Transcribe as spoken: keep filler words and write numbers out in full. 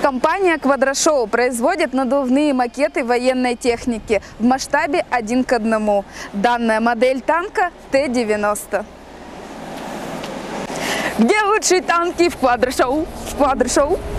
Компания «Квадрашоу» производит надувные макеты военной техники в масштабе один к одному. Данная модель танка Т девяносто. Где лучшие танки в «Квадрашоу»? В «Квадрашоу».